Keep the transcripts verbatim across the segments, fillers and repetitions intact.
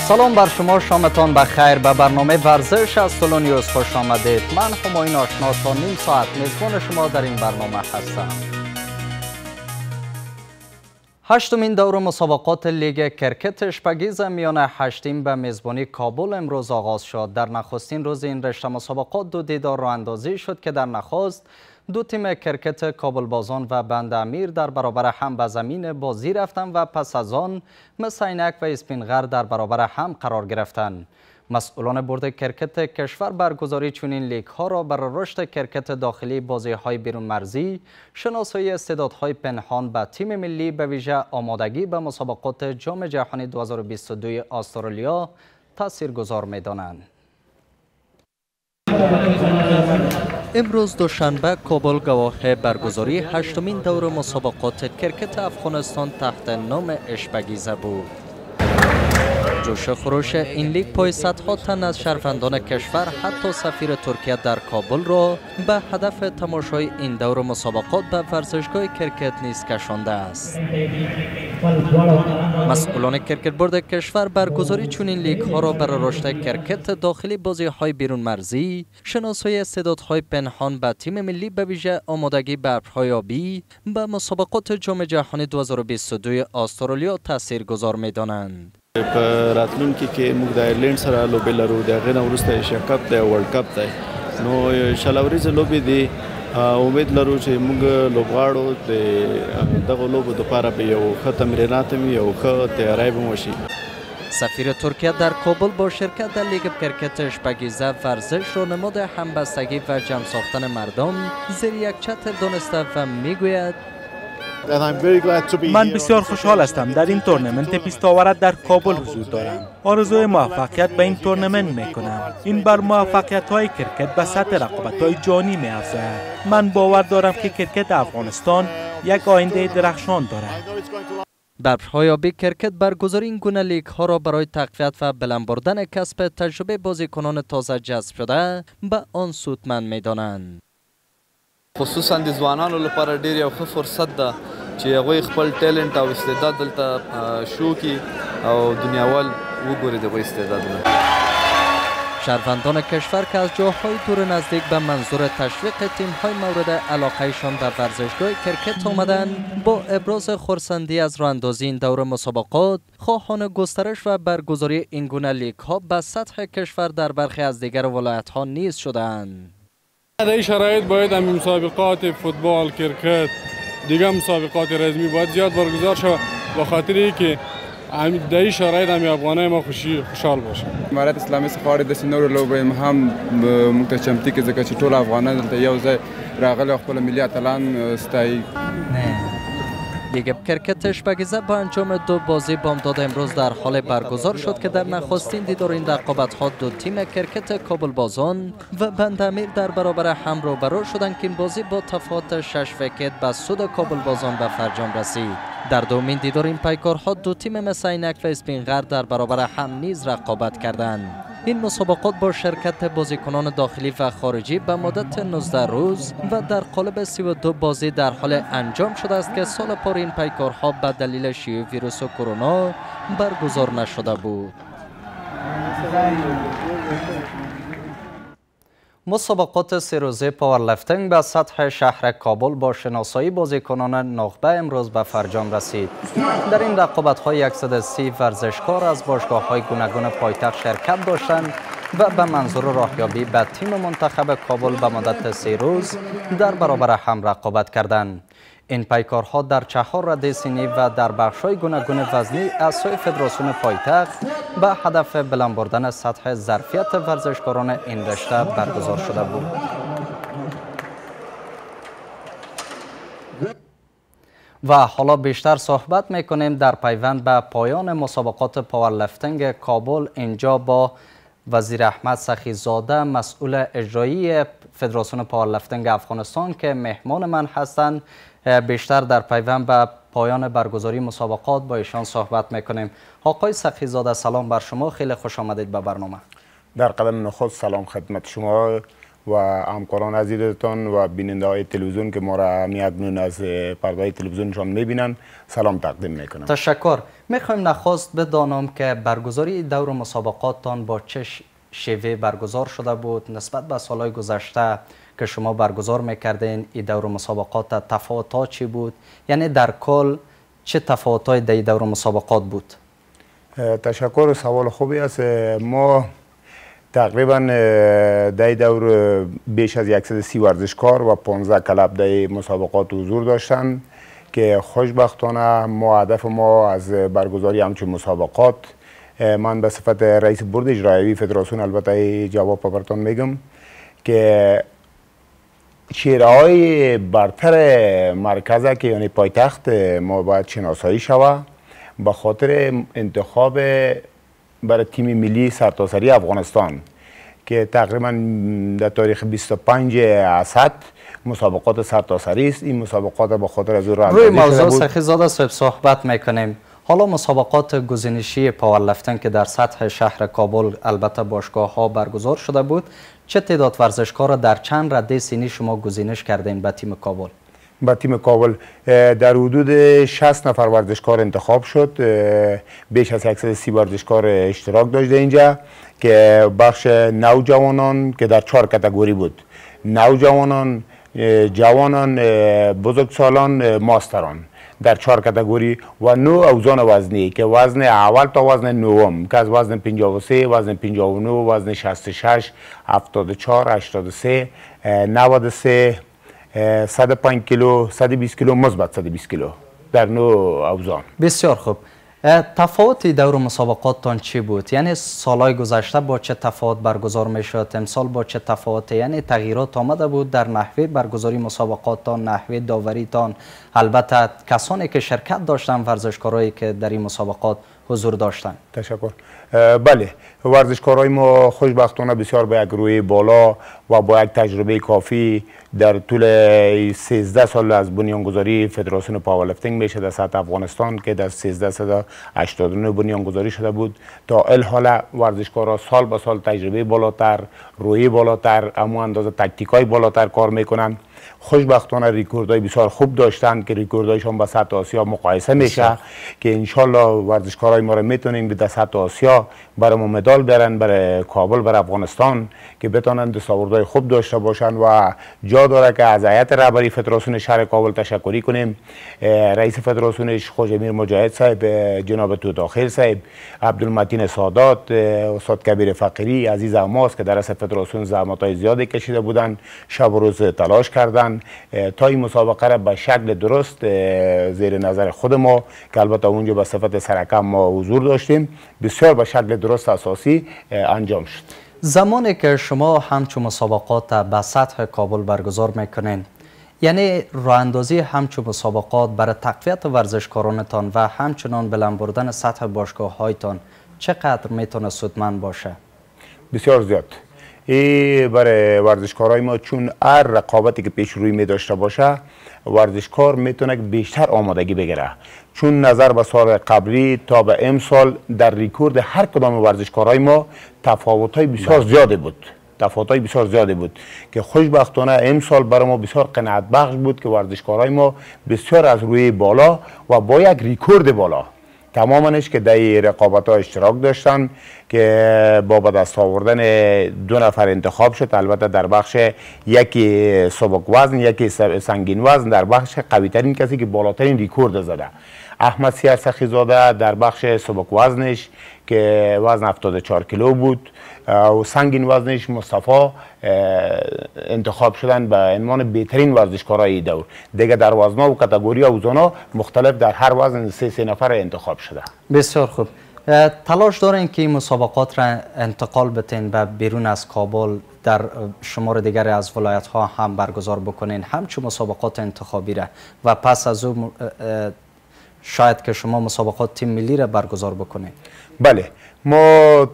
سلام بر شما، شامتان بخیر. به برنامه ورزش از تولو نیوز خوش آمدید. من همایون آشنا تا نیم ساعت میزبان شما در این برنامه هستم. هشتمین دور مسابقات لیگ کرکت اشپگیز میان هشت تیم به میزبانی کابل امروز آغاز شد. در نخستین روز این رشته مسابقات دو دیدار راه اندازی شد که در نخست دو تیم کرکت کابل بازان و بند امیر در برابر هم به زمین بازی رفتند و پس از آن مس عینک و اسپینغر در برابر هم قرار گرفتند. مسئولان بورد کرکت کشور برگزاری چنین لیگ ها را برای رشد کرکت داخلی، بازی های بیرون مرزی، شناسایی استعدادهای پنهان به تیم ملی، به ویژه آمادگی به مسابقات جام جهانی دو هزار و بیست و دو استرالیا تاثیرگذار می‌دانند. امروز دوشنبه کابل گواه برگزاری هشتمین دور مسابقات کرکت افغانستان تحت نام اشپگیزه بود. جوش خروش این لیگ پای صدها تن از شهروندان کشور، حتی سفیر ترکیه در کابل را به هدف تماشای این دور مسابقات به ورزشگاه کرکت نیز کشانده است. مسئولان کرکت بورد کشور برگزاری چنین لیگ ها را برای رشد کرکت داخلی، بازی های بیرون مرزی، شناسایی استعدادهای پنهان به تیم ملی، به ویژه آمادگی به ابرهای آبی به مسابقات جام جهانی دو هزار و بیست و دو استرالیا تاثیرگذار می‌دانند. په راتلونکي کې موږ د آیرلند سره لوبې لرو، د هغې نه وروسته ایشیا کپ دی، ورلډ کپ دی. نو شل ورځې لوبې دي. امید لرو چې موږ لوبغاړو د دغو لوبو دپاره به یو ښه تمرینات هم یو ښه تیاری به وشي. سفیر ترکیه در کابل با شرکت در لیگ کرکت اشپگیزه ورزش را نماد همبستگی و جمع ساختن مردم زیر یک چتر دانسته و میگوید: من بسیار خوشحال هستم در این تورنمنت بیست آورد در کابل حضور دارم. آرزوی موفقیت به این تورنمنت میکنم. این بر موفقیت های کرکت به سطح رقابت های جهانی می افزاید. من باور دارم که کرکت افغانستان یک آینده درخشان دارد. در پایابی کرکت برگزاری این گونه لیگ ها را برای تقویت و بلند بردن کسب تجربه بازیکنان تازه جذب شده به آن سودمند میدانند. خصوصا د ځوانانو لپاره ډیر یو ښه فرصت ده چې هغوی خپل ټیلنټ او استعداد دلته شو کړي او دنیاوال وګوري دغه استعدادونه. شهروندان کشور که از جاهای دور نزدیک به منظور تشویق تیم‌های مورد علاقه‌شان به ورزشگاه کرکت آمدند، با ابراز خرسندی از راه‌اندازی این دور مسابقات، خواهان گسترش و برگزاری این گونه لیگ‌ها به سطح کشور در برخی از دیگر ولایت‌ها نیز شدند. در این شرایط باید همین مسابقات فوتبال، کرکت، دیگر مسابقات رزمی باید زیاد برگزار شود، به خاطر که در این شرایط همین افغانای ما خوشی خوشحال باشه. امارت اسلامي څخه د سینورو لوبې هم موږ ته چمتي کې ځکه چې ټول افغانان دلته یو ځای راغلي او خپل ملي اتلان ستایي. لیگ کرکت اشپگیزه با انجام دو بازی بامداد امروز در حال برگزار شد که در نخستین دیدار این رقابت‌ها دو تیم کرکت کابل بازان و بند امیر در برابر هم روبرو شدند که این بازی با تفاوت شش ویکت به سود کابل بازان به فرجام رسید. در دومین دیدار این پیکارها دو تیم مس عینک و اسپینغر در برابر هم نیز رقابت کردند. این مسابقات با شرکت بازیکنان داخلی و خارجی به مدت نوزده روز و در قالب سی و دو بازی در حال انجام شده است که سال پار این پیکارها به دلیل شیوع ویروس کرونا برگزار نشده بود. مسابقات سه روزه پاورلفتینگ به سطح شهر کابل با شناسایی بازیکنان نخبه امروز به فرجام رسید. در این رقابت‌های صد و سی ورزشکار از باشگاه‌های گوناگون پایتخت شرکت داشتند و به منظور راهیابی به تیم منتخب کابل به مدت سه روز در برابر هم رقابت کردند. این پیکارها در چهار رده سنی و در بخش‌های گوناگون وزنی از سوی فدراسیون پایتخت به هدف بلند بردن سطح ظرفیت ورزشکاران این رشته برگزار شده بود. و حالا بیشتر صحبت میکنیم در پیوند به پایان مسابقات پاورلفتینگ کابل، اینجا با وزیر احمد سخیزاده، مسئول اجرایی فدراسیون پاورلفتینگ افغانستان که مهمان من هستند، بیشتر در پیوند به پایان برگزاری مسابقات با ایشان صحبت میکنیم. آقای سخیزاده، سلام بر شما، خیلی خوش آمدید به برنامه. در قدم نخست سلام خدمت شما و همکاران عزیزتان و بیننده های تلویزیون که ما را می‌اکنون از پرده تلویزیونشان می‌بینن سلام تقدیم میکنم. تشکر. میخوایم نخست بدانم که برگزاری دور مسابقاتتان با چه شیوه برگزار شده بود نسبت به سالهای گذشته که شما برگزار میکردین. این دور مسابقات تفاوت‌ها چی بود؟ یعنی در کل چه تفاوت‌های در دور مسابقات بود؟ تشکر، سوال خوبی است. ما تقریبا در دور بیش از صد و سی ورزشکار و پانزده کلب در مسابقات حضور داشتند که خوشبختانه ما هدف ما از برگزاری همچون مسابقات، من به صفت رئیس بورد اجرایی فدراسیون البته جواب براتون میگم که چهره‌های برتر مرکز که یعنی پایتخت ما باید شناسایی شود به خاطر انتخاب برای تیم ملی سرتاسری افغانستان که تقریبا در تاریخ بیست و پنج اسد مسابقات سرتاسری است. این مسابقات به خاطر از روی موضوع سخیزاده صاحب صحبت میکنیم. حالا مسابقات گزینشی پاورلفتینگ که در سطح شهر کابل البته باشگاه ها برگزار شده بود، چه تعداد ورزشکار در چند رده سنی شما گزینش کردین به تیم کابل؟ به تیم کابل در حدود شصت نفر ورزشکار انتخاب شد. بیش از صد و سی ورزشکار اشتراک داشته اینجا که بخش نوجوانان که در چهار کاتگوری بود: نوجوانان، جوانان، بزرگسالان، ماستران در چهار کاتگوری و نوع اوزان وزنی که وزن اول تا وزن نهم که از وزن پنجاه و سه، وزن پنجاه و نه، وزن شصت و شش، هفتاد و چهار، هشتاد و سه، نود و سه، صد و پنج کیلو، صد و بیست کیلو، مثبت صد و بیست کیلو در نوع اوزان. بسیار خوب. تفاوت دور مسابقاتتان چی بود؟ یعنی سالهای گذشته با چه تفاوت برگزار میشد؟ امسال با چه تفاوت؟ یعنی تغییرات آمده بود در نحوه برگزاری مسابقاتتان، نحوه داوریتان؟ البته کسانی که شرکت داشتن، ورزشکارایی که در این مسابقات حضور داشتن. تشکر. بله، ورزشکارای ما خوشبختانه بسیار با یک روی بالا و با یک تجربه کافی در طول سیزده سال از بنیانگذاری فدراسیون پاورلفتینگ میشه در سطح افغانستان که در سیزده و هشتاد و نه بنیانگذاری شده بود تا الحال ورزشکارا سال به سال تجربه بالاتر، روی بالاتر، اما اندازه تکتیکای بالاتر کار میکنن. خوشبختانه ریکوردهای بسیار خوب داشتن که ریکوردهایشان با سطح آسیا مقایسه میشه که انشالله ورزشکارای ما را میتونیم به سطح آسیا برای ما مدال برن برای کابل، برای افغانستان که بتونن دستاوردهای خوب داشته باشن و جا داره که از هیئت رهبری فدراسیون شهر کابل تشکری کنیم. رئیس فدراسیونش خوش امیر مجاهد صاحب، جناب توتاخیل صاحب، عبدالمتین سادات، استاد کبیر فقیری عزیز ماست که در اصل فدراسیون زحمت‌های زیادی کشیده بودن، شب و روز تلاش کردن تا این مسابقه را به شکل درست زیر نظر خود ما که البته اونجا به صفت سرکم ما حضور داشتیم بسیار به شکل درست اساسی انجام شد. زمانی که شما همچون مسابقات به سطح کابل برگزار میکنین، یعنی راه اندازی همچون مسابقات برای تقویت ورزشکارانتان و همچنان بلند بردن سطح باشگاه هایتان چقدر میتونه سودمند باشه؟ بسیار زیاد. ای برای ورزشکارای ما چون هر رقابتی که پیش روی می داشته باشه ورزشکار میتونه بیشتر آمادگی بگیره، چون نظر به سال قبلی تا به امسال در ریکورد هر کدام ورزشکارای ما تفاوت‌های بسیار زیاده بود تفاوت‌های بسیار زیاده بود که خوشبختانه امسال برای ما بسیار قناعت بخش بود که ورزشکارای ما بسیار از روی بالا و با یک ریکورد بالا تمامنش که در رقابت ها اشتراک داشتن که با به دست آوردن دو نفر انتخاب شد. البته در بخش یکی سبک وزن، یکی سنگین وزن، در بخش قوی ترین کسی که بالاترین ریکورد زده احمد سیار سخیزاده در بخش سبک وزنش که وزن هفتاد و چهار کیلو بود و سنگین وزنش مصطفی انتخاب شدن به عنوان بهترین ورزشکارای دور. دیگه در وزن‌ها و کاتگوری اوزان‌ها مختلف در هر وزن سه سه نفر انتخاب شده. بسیار خوب. تلاش دارین که این مسابقات را انتقال بتین به بیرون از کابل در شمار دیگر از ولایت ها هم برگزار بکنین، همچون مسابقات انتخابی را و پس از او شاید که شما مسابقات تیم ملی را برگزار بکنین؟ بله، ما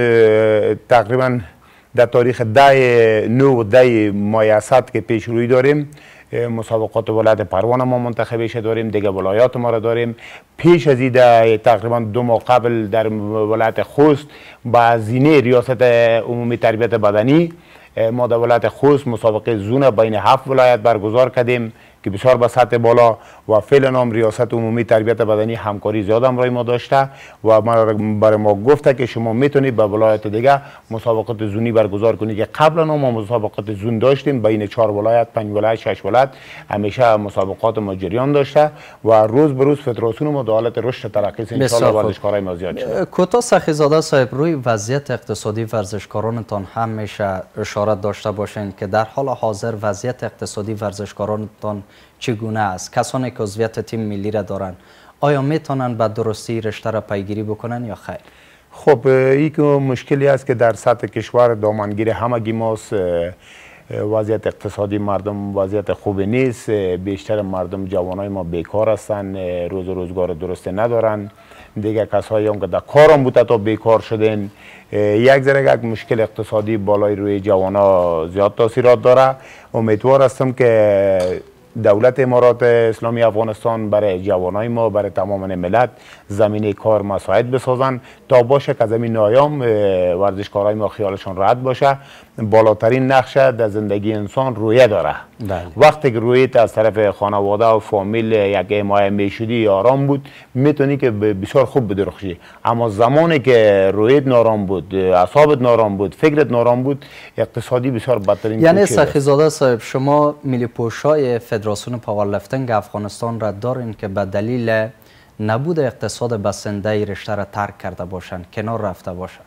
تقریبا در تاریخ ده نو و ده ماه اسد که پیش روی داریم مسابقات ولایت پروان ما منتخبش داریم، دیگه ولایات ما را داریم. پیش از این تقریبا دو ماه قبل در ولایت خوست با زینه ریاست عمومی تربیت بدنی ما در ولایت خوست مسابقه زون بین هفت ولایت برگزار کردیم که بسیار به سطح بالا و فعلا هم ریاست عمومی تربیت بدنی همکاری زیاد همراه ما داشته و برای ما گفته که شما میتونید به ولایت دیگه مسابقات زونی برگزار کنید که قبلا ما مسابقات زون داشتیم بین چهار ولایت، پنج ولایت، شش ولایت همیشه مسابقات ما جریان داشته و روز به روز فدراسیون ما در حالت رشد ترقی است. ان شاء الله ورزشکارای ما زیاد شد. کوتاه سخیزاده صاحب، روی وضعیت اقتصادی ورزشکارانتان هم میشه اشاره داشته باشین که در حال حاضر وضعیت اقتصادی ورزشکارانتان چگونه است؟ کسانی که عضویت تیم ملی را دارند آیا میتونن به درستی رشته را پیگیری بکنن یا خیر؟ خب این مشکلی است که در سطح کشور دامنگیر همگی ماست. وضعیت اقتصادی مردم وضعیت خوبی نیست. بیشتر مردم جوانای ما بیکار هستند، روز روزگار درست ندارن. دیگه کسایی هم که در کارم بوده تا بیکار شدن. یک ذره یک مشکل اقتصادی بالای روی جوانا زیاد تاثیرات داره. امیدوار هستم که دولت امارات اسلامی افغانستان برای جوانای ما، برای تمام ملت زمینه کار مساعد بسازن تا باشه که زمین ایام ورزشکارای ما خیالشون راحت باشه. بالاترین نقشه در زندگی انسان رویه داره. بله. وقتی که رویت از طرف خانواده و فامیل یک حمایت میشدی آرام بود، میتونی که بسیار خوب بدرخشی. اما زمانی که رویت نارام بود، اعصابت نارام بود، فکرت نارام بود، اقتصادی بسیار بدترین. یعنی سخیزاده صاحب، شما ملی پوشای فدراسیون پاورلیفتینگ افغانستان را دارین که به دلیل نبود اقتصاد بسنده رشته را ترک کرده باشند، کنار رفته باشند؟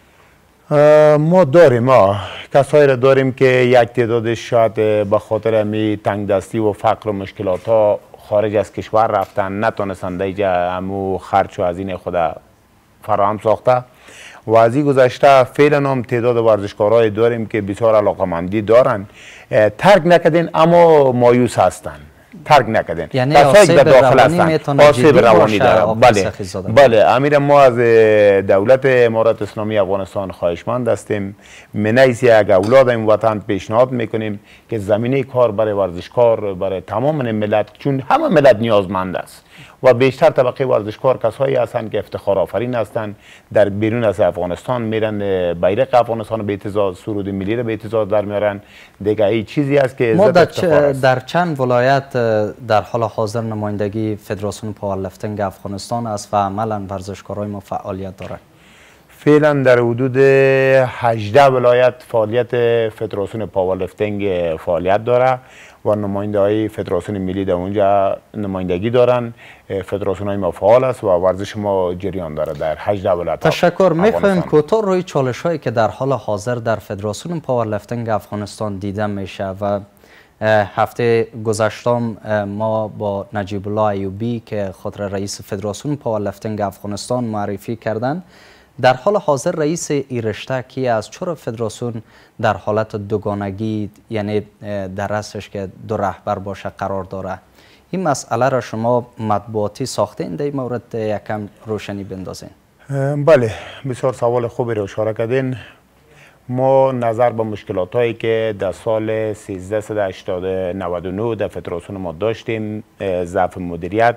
ما داریم، ما کسایی را داریم که یک تعدادش شاید به خاطر می تنگ دستی و فقر و مشکلات ها خارج از کشور رفتن، نتونستند اینجا همو خرچ و هزینه خود فراهم ساخته. و از این گذشته فعلا هم تعداد ورزشکارای داریم که بسیار علاقمندی دارن، ترک نکردین اما مایوس هستن، ترک نکردین. یعنی آسیب روانی میتونه جدی باشه؟ بله بله امیر، ما از دولت امارات اسلامی افغانستان خواهشمند هستیم، منیس یک اولاد این وطن پیشنهاد میکنیم که زمینه کار برای ورزشکار، برای تمام ملت، چون همه ملت نیازمند است و بیشتر طبقه ورزشکار کسایی هستند که افتخار آفرین هستند، در بیرون از افغانستان میرن بیرق افغانستان به اعتزاز، سرود ملی را به اعتزاز در میارن. دیگه این چیزی است که ما در, چ... در چند ولایت در حال حاضر نمایندگی فدراسیون پاورلیفتینگ افغانستان است و عملا ورزشکارای ما فعالیت دارند؟ فعلا در حدود هجده ولایت فعالیت فدراسیون پاورلیفتینگ فعالیت داره و نماینده های فدراسیون ملی در اونجا نمایندگی دارن. فدراسیون های ما فعال است و ورزش ما جریان داره در هجده ولایت. تشکر. میخوایم کوتاه روی چالش هایی که در حال حاضر در فدراسیون پاورلیفتینگ افغانستان دیده میشه و هفته گذشتم ما با نجیب الله ایوبی که خود رئیس فدراسیون پاورلیفتینگ افغانستان معرفی کردن، در حال حاضر رئیس این رشته کی است؟ چرا فدراسیون در حالت دوگانگی، یعنی در رأسش که دو رهبر باشه قرار داره؟ این مسئله را شما مطبوعاتی ساختین در این مورد یکم روشنی بندازین؟ بله، بسیار سوال خوبی را اشاره کردین. ما نظر به مشکلات هایی که در سال سیزده هشتاد نود و نه در فدراسیون ما داشتیم، ضعف مدیریت،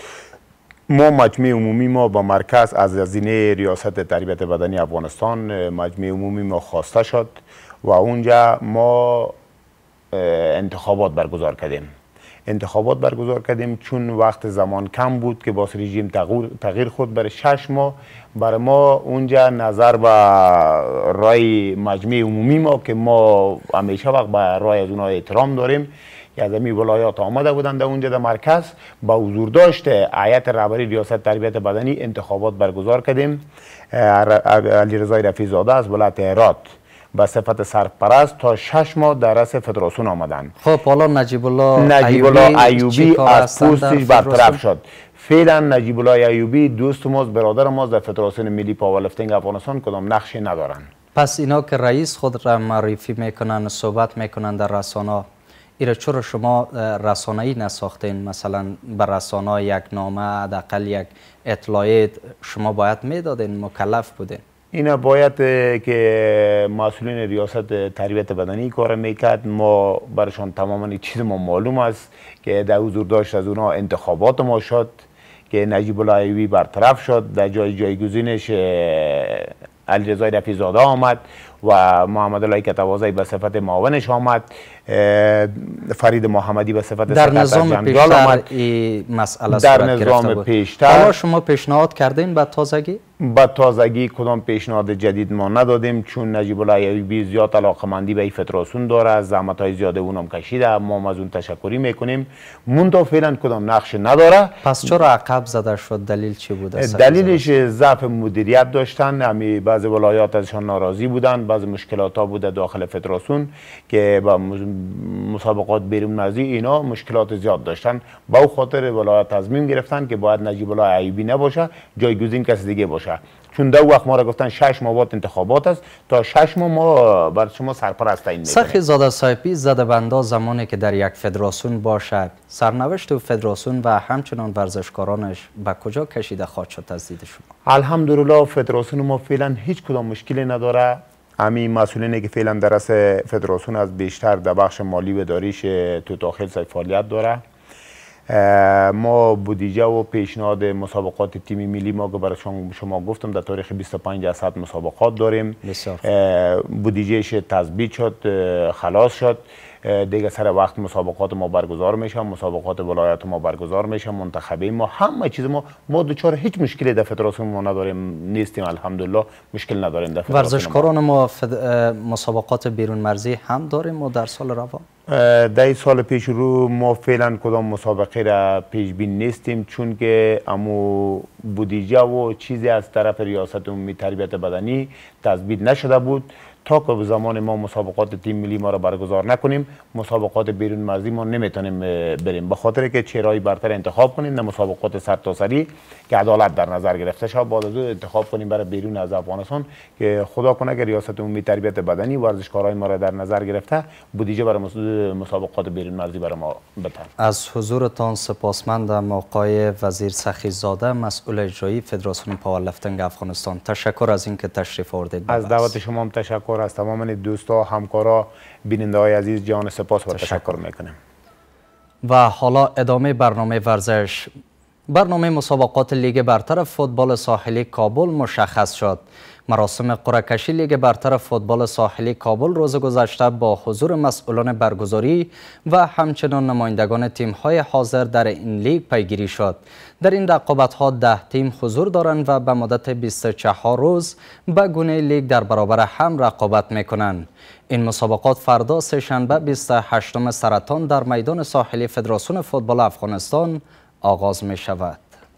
ما مجمع عمومی ما با مرکز از هزینه ریاست تربیت بدنی افغانستان مجمع عمومی ما خواسته شد و اونجا ما انتخابات برگزار کردیم. انتخابات برگزار کردیم چون وقت زمان کم بود که باز رژیم تغییر خود برای شش ماه. برای ما اونجا نظر به رای مجمع عمومی ما که ما همیشه وقت به رای از اونها احترام داریم، که از همین ولایات آمده بودند در اونجا در مرکز، با حضور داشته هیئت رهبری ریاست تربیت بدنی انتخابات برگزار کردیم. علیرضا رفیع زاده از ولایت هرات به صفت سرپرست تا شش ماه در رأس فدراسیون آمدن. خب حالا نجیب الله نجیب الله ایوبی از پوستش برطرف شد. فعلا نجیب الله ایوبی دوست ماست، برادر ماست، در فدراسیون ملی پاورلیفتینگ افغانستان کدام نقشی ندارن. پس اینا که رئیس خود را معرفی میکنن، صحبت میکنن در رسانه، ایره چرا شما رسانه‌ای نساختین؟ مثلا بر رسانه یک نامه، حداقل یک اطلاعیه شما باید میدادین، مکلف بودین. اینا باید که مسئولین ریاست تربیت بدنی کار میکرد. ما برشان تماما چیز ما معلوم است که در حضور داشت از اونا انتخابات ما شد که نجیب الله ایوبی برطرف شد، در جای جایگزینش علیرضا رفیع زاده آمد و محمد الله کتوازی به صفت معاونش آمد، فرید محمدی به صفت در نظام پیشتر آمد. این مسئله در نظام پیشتر حالا شما پیشنهاد کردین به تازگی؟ به تازگی کدام پیشنهاد جدید ما ندادیم، چون نجیب الله ایوبی زیاد علاقمندی به این فدراسیون داره، زحمت های زیاده اونم کشیده، ما از اون تشکری میکنیم. منتها فعلا کدام نقش نداره. پس چرا عقب زده شد؟ دلیل چی بود؟ دلیلش ضعف مدیریت داشتن. امی بعضی ولایات ازشان ناراضی بودن، بعضی مشکلات ها بوده داخل فدراسیون که با مسابقات بیرون مرزی اینا مشکلات زیاد داشتن. با او خاطر ولایت تصمیم گرفتن که باید نجیب الله ایوبی نباشه، جایگزین کسی دیگه باشه. چون دو وقت ما را گفتن شش ماه بعد انتخابات است، تا شش ماه ما بر شما سرپرست تعیین میکنیم. سخی زاده صاحبی زده بندا زمانی که در یک فدراسیون باشد، سرنوشت فدراسیون و همچنان ورزشکارانش به کجا کشیده خواهد شد از دید شما؟ الحمدلله فدراسیون ما فعلا هیچ کدام مشکلی نداره. همین مسئولینی که فعلا در رأس فدراسیون از بیشتر در بخش مالی و اداریش تو داخل فعالیت داره. ما بودجه و پیشنهاد مسابقات تیم ملی ما که برای شما گفتم در تاریخ بیست و پنج اسد مسابقات داریم. بودجهش تثبیت شد، خلاص شد، دیگه سر وقت مسابقات ما برگزار میشه، مسابقات ولایت ما برگزار میشه، منتخبی ما، همه چیز ما ما دوچار هیچ مشکلی در فدراسیون ما نداریم، نیستیم. الحمدلله مشکل نداریم در فدراسیون. ورزشکاران ما فد... مسابقات بیرون مرزی هم داریم و در سال روان در این سال پیش رو ما فعلا کدام مسابقه را پیش بین نیستیم، چون که امو بودجه و چیزی از طرف ریاست عمومی تربیت بدنی تثبیت نشده بود. تا که به زمان ما مسابقات تیم ملی ما را برگزار نکنیم، مسابقات بیرون مرزی ما نمیتونیم بریم، به خاطر که چهرهای برتر انتخاب کنیم، نه مسابقات سرتاسری که عدالت در نظر گرفته شد، بعد از انتخاب کنیم برای بیرون از افغانستان که خدا کنه که ریاست عمومی تربیت بدنی ورزشکارای ما را در نظر گرفته بودجه برای مسابقات بیرون مرزی برای ما بده. از حضورتان سپاسمندم آقای وزیر سخی زاده، مسئول اجرایی فدراسیون پاورلیفتینگ افغانستان. تشکر از اینکه تشریف آوردید. از دعوت شما هم تشکر. از تمام دوستا، همکارا، بیننده های عزیز جان سپاس و تشکر میکنم. و حالا ادامه برنامه ورزش. برنامه مسابقات لیگ برتر فوتبال ساحلی کابل مشخص شد. مراسم قرعه کشی لیگ برتر فوتبال ساحلی کابل روز گذشته با حضور مسئولان برگزاری و همچنان نمایندگان تیم‌های حاضر در این لیگ پیگیری شد. در این رقابت‌ها ده تیم حضور دارند و به مدت بیست و چهار روز به گونه لیگ در برابر هم رقابت می‌کنند. این مسابقات فردا سه‌شنبه بیست و هشتم سرطان در میدان ساحلی فدراسیون فوتبال افغانستان آغاز می‌شود.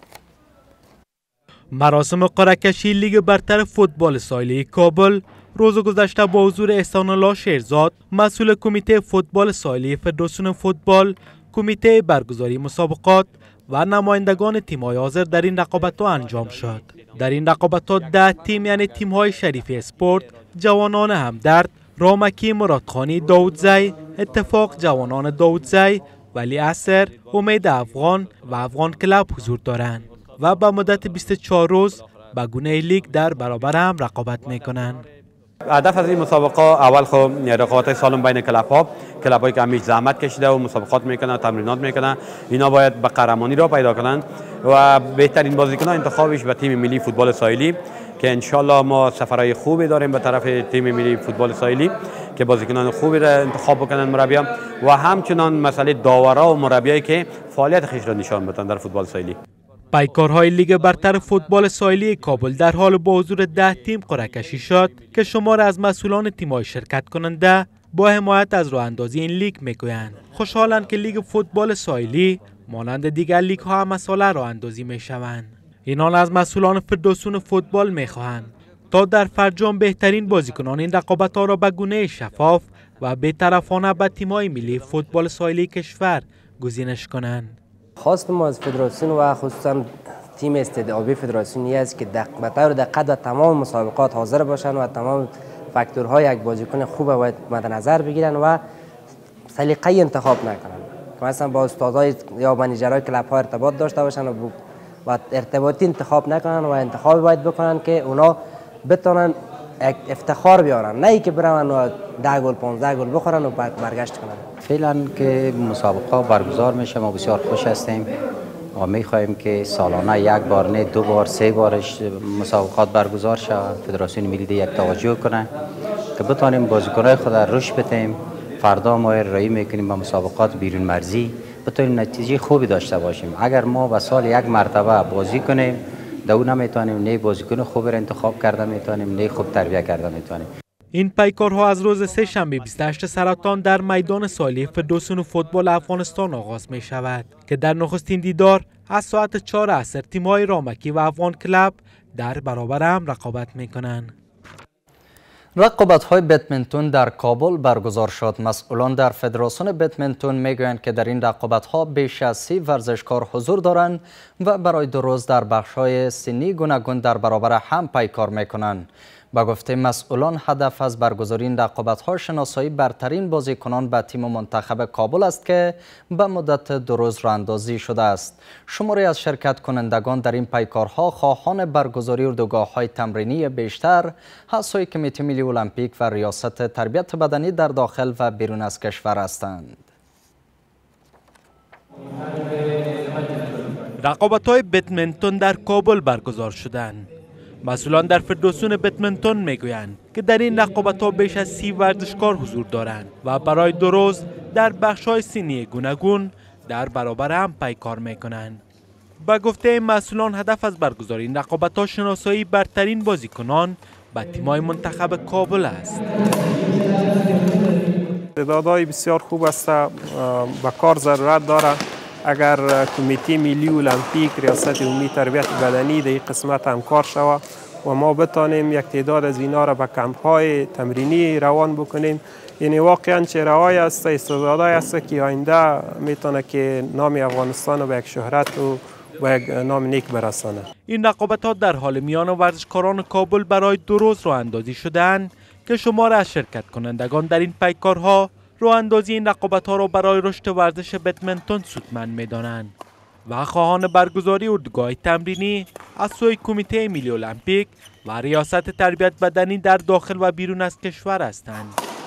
مراسم قرعه کشی لیگ برتر فوتبال ساحلی کابل روز گذشته با حضور احسان الله شیرزاد، مسئول کمیته فوتبال ساحلی فدراسیون فوتبال، کمیته برگزاری مسابقات و نمایندگان تیم‌های حاضر در این رقابت‌ها انجام شد. در این رقابت‌ها ده تیم یعنی تیم‌های شریفی اسپورت، جوانان همدرد، رامکی مرادخانی داودزی، اتفاق جوانان داودزی، ولی عصر، امید افغان و افغان کلاب حضور دارند و به مدت بیست و چهار روز به گونه لیگ در برابر هم رقابت میکنند. هدف از این مسابقه اول خب رقابت سالم بین کلب‌ها، کلب‌هایی که همیش زحمت کشیده و مسابقات میکنن، تمرینات میکنن، اینا باید به قهرمانی را پیدا کنند و بهترین بازیکنان انتخابش به تیم ملی فوتبال ساحلی که انشالله ما سفرهای خوبی داریم به طرف تیم ملی فوتبال ساحلی که بازیکنان خوبی را انتخاب بکنن مربیان و همچنان مسئله داورا و مربیایی که فعالیت خیش را نشان بدن در فوتبال ساحلی. پیکارهای لیگ برتر فوتبال ساحلی کابل در حال با حضور ده تیم قرعه کشی شد که شمار از مسئولان تیم‌های شرکت کننده با حمایت از راه اندازی این لیگ میگویند خوشحالند که لیگ فوتبال ساحلی مانند دیگر لیگ ها هم مسئله راه اندازی میشوند. اینان از مسئولان فدراسیون فوتبال میخواهند تا در فرجام بهترین بازیکنان این رقابت ها را به گونه شفاف و بی‌طرفانه به تیم‌های ملی فوتبال ساحلی کشور گزینش کنند. خواست ما از فدراسیون و خصوصا تیم استعدادی فدراسیونی است که به طور دقت و تمام مسابقات حاضر باشند و تمام فاکتورهای یک بازیکن خوب باید مد نظر بگیرن و سلیقه‌ای انتخاب نکنند. مثلا با استادای یا منیجرهای کلب‌ها ارتباط داشته باشند و و ارتباطی انتخاب نکنن و انتخاب باید بکنن که اونا بتونن افتخار بیارن، نه ای که برن و ده گل پانزده گل بخورن و برگشت کنن. فعلا که مسابقه برگزار میشه ما بسیار خوش هستیم و میخواهیم که سالانه یک بار نه دو بار سه بارش مسابقات برگزار شود. فدراسیون ملی یک توجه کنه که بتانیم بازیکن‌های خود را رشد بدیم. فردا ما ارائه میکنیم به مسابقات بیرون مرزی، بتونیم نتیجه خوبی داشته باشیم. اگر ما به سال یک مرتبه بازی کنیم دو نمیتونیم نه بازیکن خوب را انتخاب کرده میتونیم نه خوب تربیت کرده میتونیم. این پیکارها از روز سه شنبه بیست و هشت سرطان در میدان ساحلی فدراسیون فوتبال افغانستان آغاز می شود که در نخستین دیدار از ساعت چهار عصر تیم‌های رامکی و افغان کلاب در برابر هم رقابت می کنند. رقابت‌های بدمینتون در کابل برگزار شد. مسئولان در فدراسیون بدمینتون میگویند که در این رقابت‌ها بیش از سی ورزشکار حضور دارند و برای دو روز در بخش‌های سنی گوناگون در برابر هم پیکار می‌کنند. با گفته مسئولان هدف از برگزاری این رقابت‌ها شناسایی برترین بازیکنان به تیم منتخب کابل است که به مدت دو روز راه‌اندازی شده است. شماری از شرکت کنندگان در این پیکارها خواهان برگزاری اردوگاه‌های تمرینی بیشتر، حسای کمیته ملی المپیک و ریاست تربیت بدنی در داخل و بیرون از کشور هستند. رقابت‌های بدمینتون در کابل برگزار شدند. مسئولان در فدراسیون بدمینتون میگویند که در این رقابت‌ها بیش از سی ورزشکار حضور دارند و برای دو روز در بخش‌های سنی گوناگون در برابر هم پیکار میکنند. با گفته این مسئولان هدف از برگزاری این رقابت‌ها شناسایی برترین بازیکنان به تیم‌های منتخب کابل است. تعدادهای بسیار خوب است، به کار ضرورت داره. اگر کمیته ملی المپیک ریاست عمومی تربیت بدنی در این قسمت همکار شود و ما بتانیم یک تعداد از اینا را به کمپ‌های تمرینی روان بکنیم، یعنی واقعا چهره‌های است، استعدادهای است که آینده میتونه که نام افغانستان رو به یک شهرت و به یک نام نیک برسانه. این رقابت‌ها در حال میان ورزشکاران کابل برای دو روز راه اندازی شدند که شمار از شرکت کنندگان در این پیکارها راه اندازی این رقابت‌ها را برای رشد ورزش بدمینتون سودمند می‌دانند و خواهان برگزاری اردوگاه تمرینی از سوی کمیته ملی المپیک و ریاست تربیت بدنی در داخل و بیرون از کشور هستند.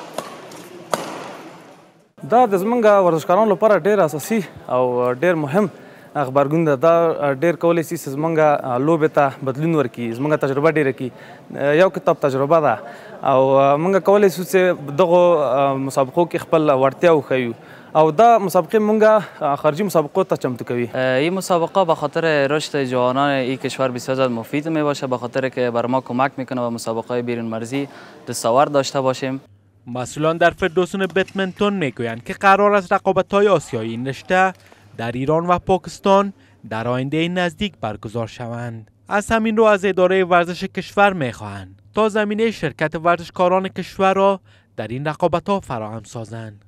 دا د زمونږ ورزشکارانو لپاره ډېر اساسي او ډېر مهم خبرګون ده. دا ډېر کولی شي چې زمونږ لوبې ته بدلون ورکړي، زمونږ تجربه ډېره کړي. یو کتاب تجربه ده او مونږ کولی شو چې دغو مسابقو کې خپل وړتیا وښیو او دا مسابقه مونږ خارجي مسابقو ته چمتو کوي. این مسابقه به خاطر رشد جوانان این کشور بسیار زیاد مفید می باشه، به خاطر که بر ما کمک میکنه و مسابقه بیرون مرزی دستاورد داشته باشیم. مسئولان در فدراسیون بدمینتون میگویند که قرار است رقابت‌های آسیایی این رشته در ایران و پاکستان در آینده نزدیک برگزار شوند. از همین رو از اداره ورزش کشور میخواهند تا زمینه شرکت ورزشکاران کشور را در این رقابت‌ها فراهم سازند.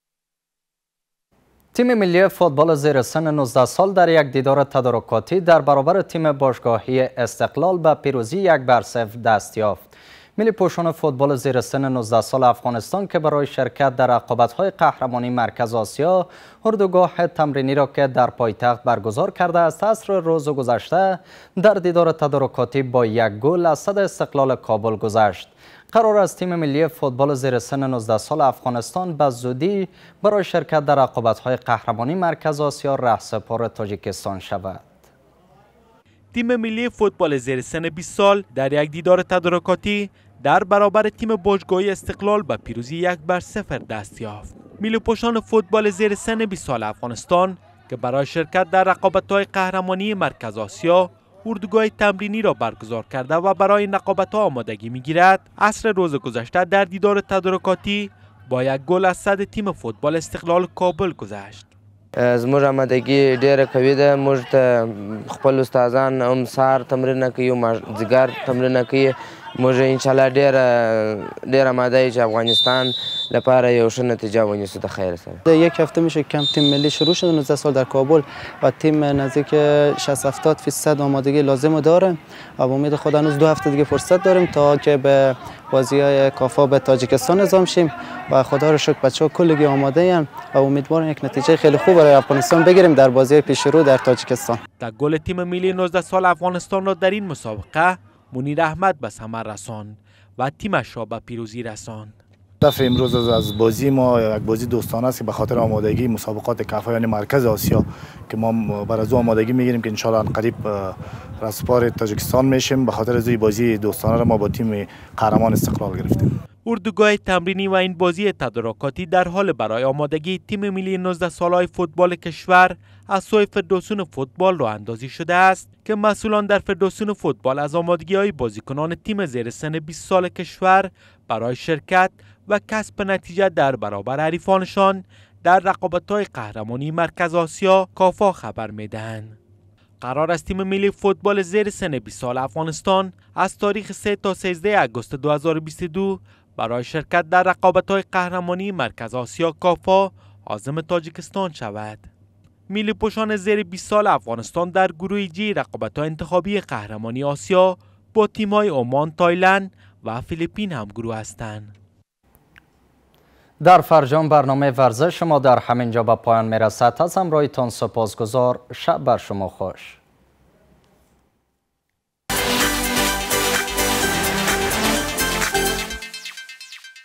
تیم ملی فوتبال زیر سن نوزده سال در یک دیدار تدارکاتی در برابر تیم باشگاهی استقلال به پیروزی یک بر صفر دست یافت. ملی پوشان فوتبال زیر سن نوزده سال افغانستان که برای شرکت در رقابت‌های قهرمانی مرکز آسیا اردوگاه تمرینی را که در پایتخت برگزار کرده است، عصر روز گذشته در دیدار تدارکاتی با یک گل از صد استقلال کابل گذشت. قرار است تیم ملی فوتبال زیر سن نوزده سال افغانستان به زودی برای شرکت در رقابت‌های قهرمانی مرکز آسیا رهسپار تاجیکستان شود. تیم ملی فوتبال زیر سن بیست سال در یک دیدار تدارکاتی در برابر تیم باشگاهی استقلال به پیروزی یک بر صفر دست یافت. ملی پوشان فوتبال زیر سن بیست سال افغانستان که برای شرکت در رقابت‌های قهرمانی مرکز آسیا اردوگاه تمرینی را برگزار کرده و برای این رقابت‌ها آمادگی می‌گیرد، عصر روز گذشته در دیدار تدارکاتی با یک گل از صد تیم فوتبال استقلال کابل گذشت. زموږ آمادگی ډیره قوي ده. موږ ته خپل استادان هم سهار تمرین کوي، مازدیګر تمرین کوي. موږ انشاءالله ډیره ډیره آماده یو چې افغانستان لپاره یو ښه نتیجه ونیسو د خیر سره. یک هفته میشه کم تیم ملی شروع شده نوزده سال در کابل و تیم نزدیک شصت هفتاد فیصد آمادگی لازم داره و با امید خدا هنوز دو هفته دیگه فرصت داریم تا که به بازی های کافا به تاجیکستان نظام شیم و خدا رو شکر بچه‌ها کلگی آماده ایم و امیدوارم یک نتیجه خیلی خوب برای افغانستان بگیریم در بازی پیش رو در تاجیکستان. در گل تیم ملی نوزده سال افغانستان را در این مسابقه منیر احمد به ثمر رساند و تیمش را به پیروزی رساند. هدف امروز از بازی ما یک بازی دوستانه است که به خاطر آمادگی مسابقات کافا یعنی مرکز آسیا که ما برای از آمادگی میگیریم که انشالله قریب رهسپار تاجیکستان میشیم. به خاطر از این بازی دوستانه را ما با تیم قهرمان استقلال گرفتیم. اردوگاه تمرینی و این بازی تدارکاتی در حال برای آمادگی تیم ملی نوزده سالهای فوتبال کشور از سوی فدراسیون فوتبال راه اندازی شده است که مسئولان در فدراسیون فوتبال از آمادگی‌های بازیکنان تیم زیر سن بیست سال کشور برای شرکت و کسب نتیجه در برابر حریفانشان در رقابت‌های قهرمانی مرکز آسیا کافا خبر می‌دهند. قرار است تیم ملی فوتبال زیر سن بیست سال افغانستان از تاریخ سه تا سیزده آگوست دو هزار و بیست و دو برای شرکت در رقابت‌های قهرمانی مرکز آسیا کافا عازم تاجیکستان شود. ملی پوشان زیر بیست سال افغانستان در گروه جی رقابت‌های انتخابی قهرمانی آسیا با تیم‌های عمان، تایلند و فیلیپین هم گروه هستند. در فرجام برنامه ورزش ما در همینجا به پایان میرسد. از همراهیتان سپاسگزار. شب بر شما خوش.